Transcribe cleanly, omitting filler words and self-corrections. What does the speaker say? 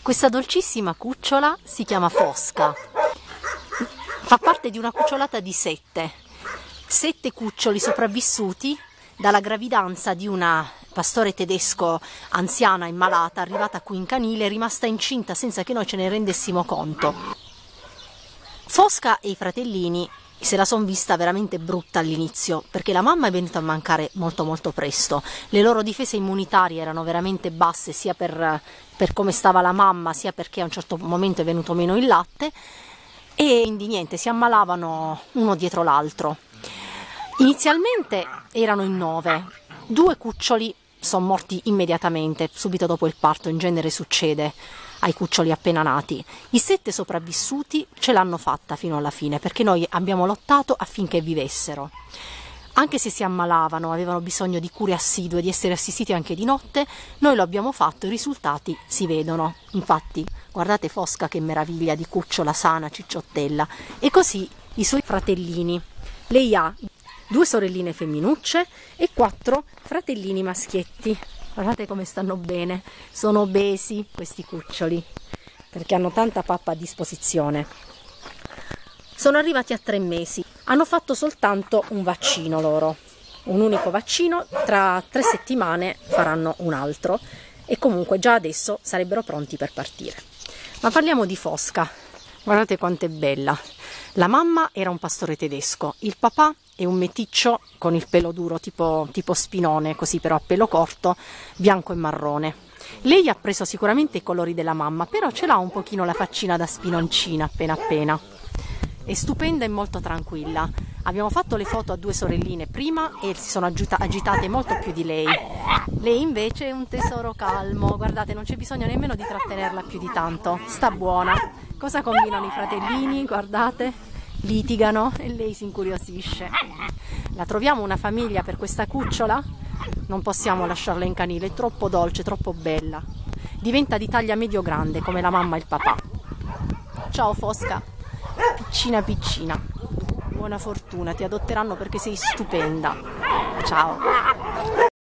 Questa dolcissima cucciola si chiama Fosca, fa parte di una cucciolata di 7 cuccioli sopravvissuti dalla gravidanza di una pastore tedesco anziana e malata, arrivata qui in canile, rimasta incinta senza che noi ce ne rendessimo conto. Fosca e i fratellini se la son vista veramente brutta all'inizio, perché la mamma è venuta a mancare molto presto, le loro difese immunitarie erano veramente basse, sia per come stava la mamma, sia perché a un certo momento è venuto meno il latte, e quindi niente, si ammalavano uno dietro l'altro. Inizialmente erano in 9, 2 cuccioli sono morti immediatamente, subito dopo il parto, in genere succede ai cuccioli appena nati. I 7 sopravvissuti ce l'hanno fatta fino alla fine, perché noi abbiamo lottato affinché vivessero. Anche se si ammalavano, avevano bisogno di cure assidue, di essere assistiti anche di notte, noi lo abbiamo fatto, i risultati si vedono. Infatti, guardate Fosca che meraviglia di cucciola sana, cicciottella. E così i suoi fratellini. Lei ha 2 sorelline femminucce e 4 fratellini maschietti. Guardate come stanno bene, sono obesi questi cuccioli, perché hanno tanta pappa a disposizione. Sono arrivati a 3 mesi, hanno fatto soltanto un vaccino loro, un unico vaccino, tra 3 settimane faranno un altro e comunque già adesso sarebbero pronti per partire. Ma parliamo di Fosca, guardate quanto è bella. La mamma era un pastore tedesco, il papà è un meticcio con il pelo duro tipo spinone, così però a pelo corto, bianco e marrone. Lei ha preso sicuramente i colori della mamma, però ce l'ha un pochino la faccina da spinoncina appena. È stupenda e molto tranquilla. Abbiamo fatto le foto a 2 sorelline prima e si sono agitate molto più di lei. Lei invece è un tesoro calmo, guardate, non c'è bisogno nemmeno di trattenerla più di tanto, sta buona. Cosa combinano i fratellini? Guardate. Litigano e lei si incuriosisce. La troviamo una famiglia per questa cucciola? Non possiamo lasciarla in canile, è troppo dolce, troppo bella. Diventa di taglia medio-grande come la mamma e il papà. Ciao Fosca, piccina. Buona fortuna, ti adotteranno perché sei stupenda. Ciao.